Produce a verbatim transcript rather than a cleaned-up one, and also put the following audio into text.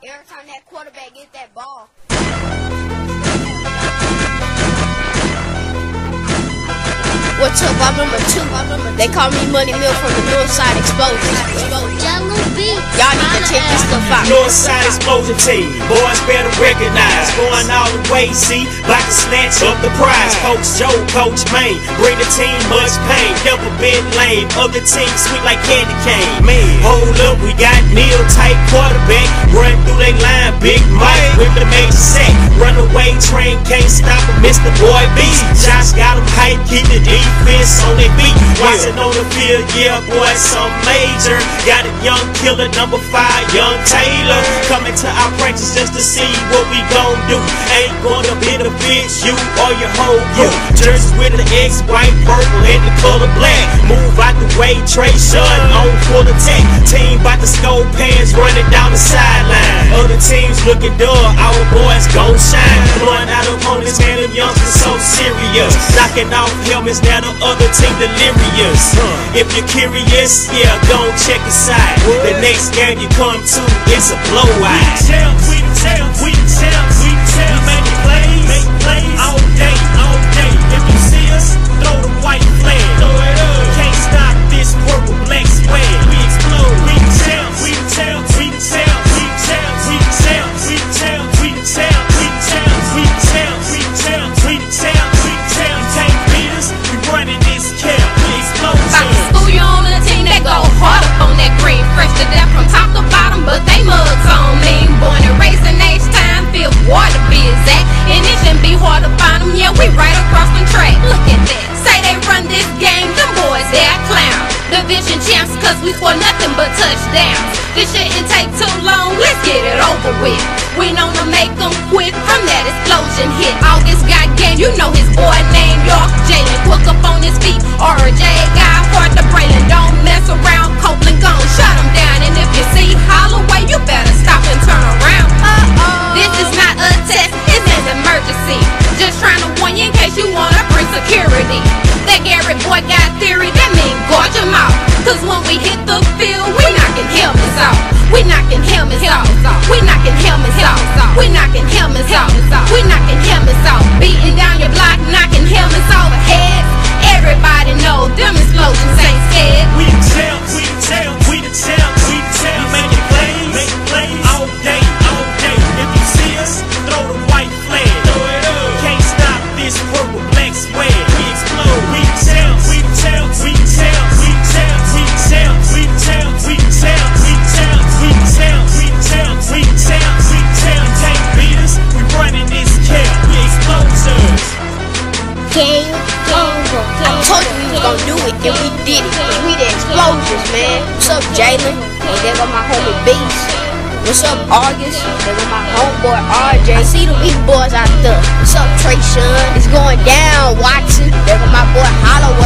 Every time that quarterback get that ball. What's up? I'm number two. They call me Money Mill from the Northside Explosion. Y'all need to check this stuff out. Northside Explosion team, boys better recognize. Going all the way, see, about to snatch up the prize. Coach Joe, Coach Maine, bring the team much pain. Never been lame, other teams sweet like candy cane. Man, hold up, we got Neil tight quarterback. Run through they line, Big Mike with the major sack. Runaway train, can't stop him, Mister Boy Beast. Josh got him hype, keep the defense on their feet. Watching on the field, yeah, boy, some major. Got a young killer, number five, young Taylor. Coming to our practice just to see what we gon' do. Ain't gonna benefit you or your whole group. Jerseys with the X, white, purple, and the color black. Move out the way, Trey Shun on full attack. Team bout to score pants, running down the sideline. Other teams looking dull, our boys gon' shine. Blowing out opponents, man, them youngsters so serious. Knocking off helmets, now the other team delirious. If you're curious, yeah, gon' check the side. The next game you come to, it's a blowout. We the champs, we the champs, we the champs, we the champs. We make plays, make plays all day, all day. If you see us, throw the white flag. Throw it up. Can't stop this purple black swag. We explode. We the champs, we the champs, we the champs, we the champs, we the champs, we the champs, we the champs, we the champs, we the champs, we the champs, we the champs, we the champs. You can't beat us, we running this camp. We explode. About to school you on a team that go hard up on that green, fresh to death from top to bottom, but they mugs on me. Born and raised in H-Time, feel water be exact, and it shouldn't be hard to find them. Yeah, we right across the track. Look at that. Say they run this game, them boys, they're clowns. Division champs, cause we score nothing but touchdowns. This shouldn't take too long, let's get it over with. We known to make them quit from that explosion hit. August got game, you know his boy named York. Jalen quick up on his feet, R J got hard to Braylon. Don't mess around, Copeland gon' shut him down. And if you see Holloway, you better stop and turn around. Uh-oh. This is not a test, it's an emergency. Just trying to warn you in case you wanna bring security. That Garrett boy got theory, that mean gorge him out. Cause when we hit the field, we knocking helmets off. We knocking helmets off. We knocking helmets off. We knocking helmets off. We knocking helmets off. Beating down your block, knocking helmets off heads. Everybody know them explosions ain't scared. We the champs, we the champs, we the champs, we the champs. We make plays, make plays all day, all day. If you see us, throw the white flag. Throw it up. Can't stop this purple black swag. We explode. We the champs, we the champs, we the champs, we the champs, we the champs, we the champs, we the champs, we the champs, we the champs, we the champs, we the champs, we the champs. Can't beat us, we running this camp. We explosives. Game over. I told you we was gonna do it, and we did it. We the Explosions, man. What's up, Jalen? And there go my homie Beast. What's up, August? There go my homeboy R J. I see them big boys out there. What's up, Trey Shun? It's going down, Watson. There go my boy Holloway.